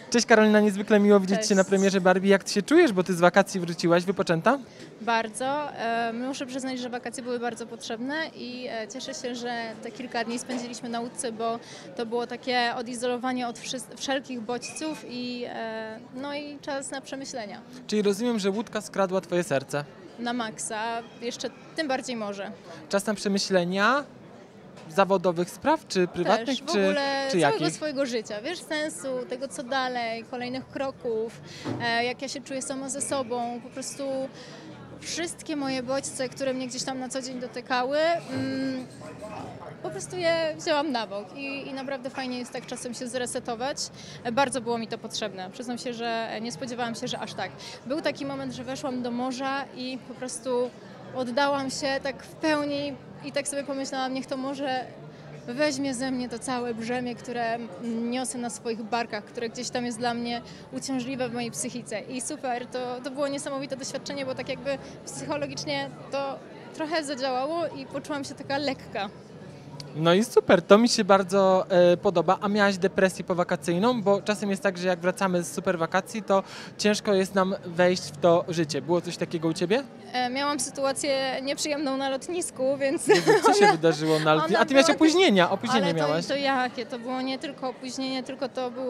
Cześć Karolina, niezwykle miło widzieć Cześć. Cię na premierze Barbie. Jak Ty się czujesz, bo Ty z wakacji wróciłaś, wypoczęta? Bardzo. Muszę przyznać, że wakacje były bardzo potrzebne i cieszę się, że te kilka dni spędziliśmy na łódce, bo to było takie odizolowanie od wszelkich bodźców no i czas na przemyślenia. Czyli rozumiem, że łódka skradła Twoje serce. Na maksa, jeszcze tym bardziej może. Czas na przemyślenia zawodowych spraw, czy prywatnych, Też w ogóle czy całego jakich? swojego życia, wiesz, sensu, tego co dalej, kolejnych kroków, jak ja się czuję sama ze sobą, po prostu wszystkie moje bodźce, które mnie gdzieś tam na co dzień dotykały, po prostu je wzięłam na bok i naprawdę fajnie jest tak czasem się zresetować. Bardzo było mi to potrzebne. Przyznam się, że nie spodziewałam się, że aż tak. Był taki moment, że weszłam do morza i po prostu oddałam się tak w pełni i tak sobie pomyślałam, niech to morze weźmie ze mnie to całe brzemię, które niosę na swoich barkach, które gdzieś tam jest dla mnie uciążliwe w mojej psychice. I super, to było niesamowite doświadczenie, bo tak jakby psychologicznie to trochę zadziałało i poczułam się taka lekka. No i super, to mi się bardzo podoba. A miałaś depresję powakacyjną? Bo czasem jest tak, że jak wracamy z super wakacji, to ciężko jest nam wejść w to życie. Było coś takiego u Ciebie? Miałam sytuację nieprzyjemną na lotnisku, więc... Jezu, co się wydarzyło na lotnisku? A Ty miałaś opóźnienia, Ale miałaś. to jakie? To było nie tylko opóźnienie, tylko to był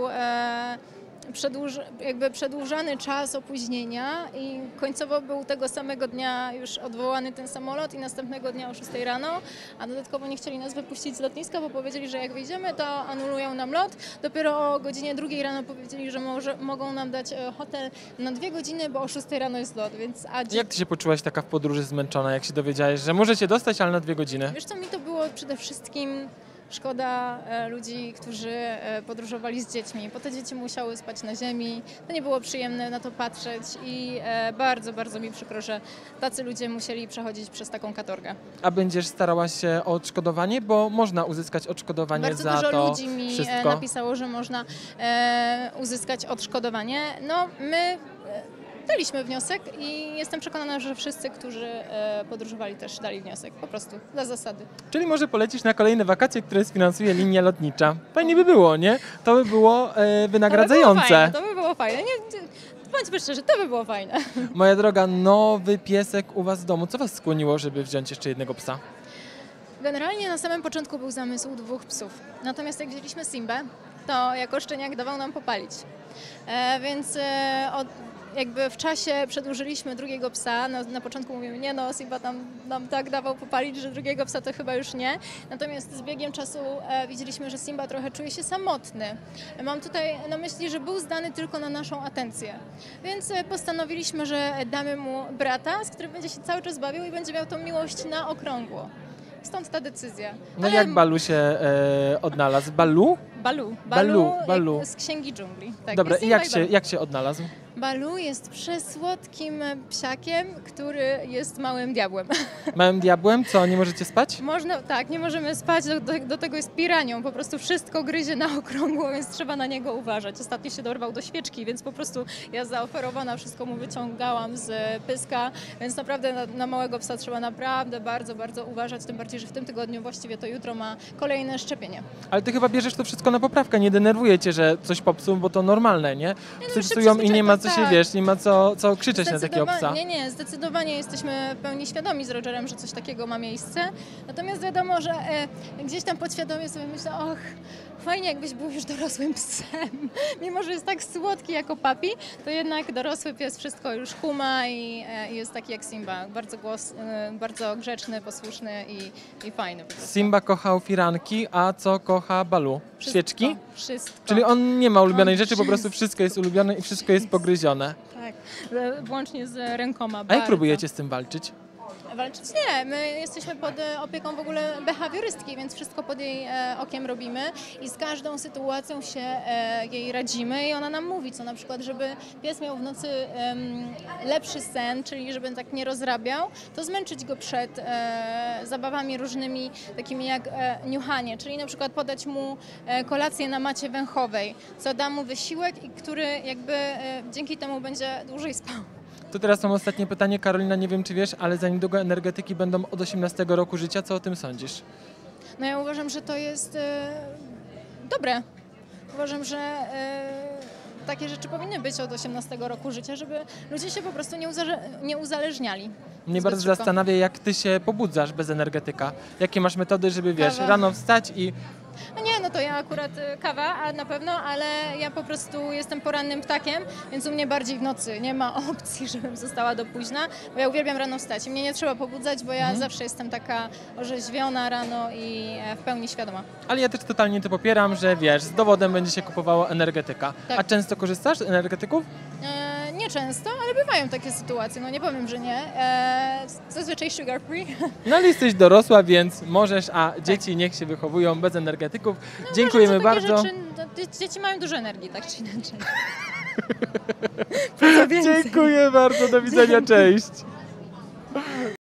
przedłużany czas opóźnienia i końcowo był tego samego dnia już odwołany ten samolot i następnego dnia o 6 rano, a dodatkowo nie chcieli nas wypuścić z lotniska, bo powiedzieli, że jak wyjdziemy, to anulują nam lot. Dopiero o godzinie 2 rano powiedzieli, że mogą nam dać hotel na 2 godziny, bo o 6 rano jest lot, więc... Jak Ty się poczułaś taka w podróży zmęczona, jak się dowiedziałeś, że możecie dostać, ale na 2 godziny? Wiesz co, mi to było przede wszystkim szkoda ludzi, którzy podróżowali z dziećmi, bo te dzieci musiały spać na ziemi, to nie było przyjemne na to patrzeć i bardzo, bardzo mi przykro, że tacy ludzie musieli przechodzić przez taką katorgę. A będziesz starała się o odszkodowanie, bo można uzyskać odszkodowanie Bardzo za dużo to ludzi mi wszystko. napisało, że można uzyskać odszkodowanie. No my daliśmy wniosek i jestem przekonana, że wszyscy, którzy podróżowali też dali wniosek, po prostu dla zasady. Czyli może polecisz na kolejne wakacje, które sfinansuje linia lotnicza. Fajnie by było, nie? To by było wynagradzające. To by było fajne. Nie, bądźmy szczerzy, to by było fajne. Moja droga, nowy piesek u Was w domu. Co Was skłoniło, żeby wziąć jeszcze jednego psa? Generalnie na samym początku był zamysł 2 psów. Natomiast jak wzięliśmy Simbę, to jako szczeniak dawał nam popalić. Więc jakby w czasie przedłużyliśmy drugiego psa. Na początku mówimy, nie no, Simba nam tak dawał popalić, że drugiego psa to chyba już nie. Natomiast z biegiem czasu widzieliśmy, że Simba trochę czuje się samotny. Mam tutaj na myśli, że był zdany tylko na naszą atencję. Więc postanowiliśmy, że damy mu brata, z którym będzie się cały czas bawił i będzie miał tą miłość na okrągło. Stąd ta decyzja. No Ale jak Balu się odnalazł? Balu? Balu. Z Księgi Dżungli. Tak, Dobra, jest i Simba Balu. jak się odnalazł? Balu jest przesłodkim psiakiem, który jest małym diabłem. Małym diabłem? Co, nie możecie spać? Tak, nie możemy spać, do tego jest piranią, po prostu wszystko gryzie na okrągło, więc trzeba na niego uważać. Ostatnio się dorwał do świeczki, więc po prostu ja zaoferowana wszystko mu wyciągałam z pyska, więc naprawdę na małego psa trzeba naprawdę bardzo, bardzo uważać, tym bardziej, że w tym tygodniu, właściwie to jutro ma kolejne szczepienie. Ale Ty chyba bierzesz to wszystko na poprawkę, nie denerwuje Cię, że coś popsuł, bo to normalne, nie? Psy psują i nie ma co się, wiesz, nie ma co krzyczeć na takiego psa. Nie, zdecydowanie jesteśmy w pełni świadomi z Rogerem, że coś takiego ma miejsce. Natomiast wiadomo, że gdzieś tam podświadomie sobie myślę, fajnie jakbyś był już dorosłym psem. Mimo że jest tak słodki jako papi, to jednak dorosły pies wszystko już kuma i jest taki jak Simba. Bardzo grzeczny, posłuszny i fajny. Simba kochał firanki, a co kocha Balu? Świeczki? Wszystko. Czyli on nie ma ulubionej rzeczy, po prostu wszystko jest ulubione i wszystko jest pogryzione. Tak, włącznie z rękoma. A jak próbujecie z tym walczyć? Walczyć nie, my jesteśmy pod opieką w ogóle behawiorystki, więc wszystko pod jej okiem robimy i z każdą sytuacją się jej radzimy i ona nam mówi, co na przykład, żeby pies miał w nocy lepszy sen, czyli żeby tak nie rozrabiał, to zmęczyć go przed zabawami różnymi, takimi jak niuchanie, czyli na przykład podać mu kolację na macie węchowej, co da mu wysiłek i który jakby dzięki temu będzie dłużej spał. To teraz mam ostatnie pytanie. Karolina, nie wiem czy wiesz, ale za niedługo energetyki będą od 18 roku życia. Co o tym sądzisz? No ja uważam, że to jest dobre. Uważam, że takie rzeczy powinny być od 18 roku życia, żeby ludzie się po prostu nie uzależniali. Mnie zbyt bardzo szybko. zastanawia, jak ty się pobudzasz bez energetyka. Jakie masz metody, żeby wiesz, Kawa. rano wstać i No nie, no to ja akurat kawa, a na pewno, ale ja po prostu jestem porannym ptakiem, więc u mnie bardziej w nocy. Nie ma opcji, żebym została do późna, bo ja uwielbiam rano wstać i mnie nie trzeba pobudzać, bo ja zawsze jestem taka orzeźwiona rano i w pełni świadoma. Ale ja też totalnie to popieram, że wiesz, z dowodem będzie się kupowało energetyka. Tak. A często korzystasz z energetyków? Nie często, ale bywają takie sytuacje, no nie powiem, że nie. Zazwyczaj sugar free. No ale jesteś dorosła, więc możesz, a dzieci niech się wychowują bez energetyków. Dziękujemy Uważam, że takie bardzo. Rzeczy, dzieci mają dużo energii, tak czy inaczej. Co więcej. Dziękuję bardzo, do widzenia, cześć.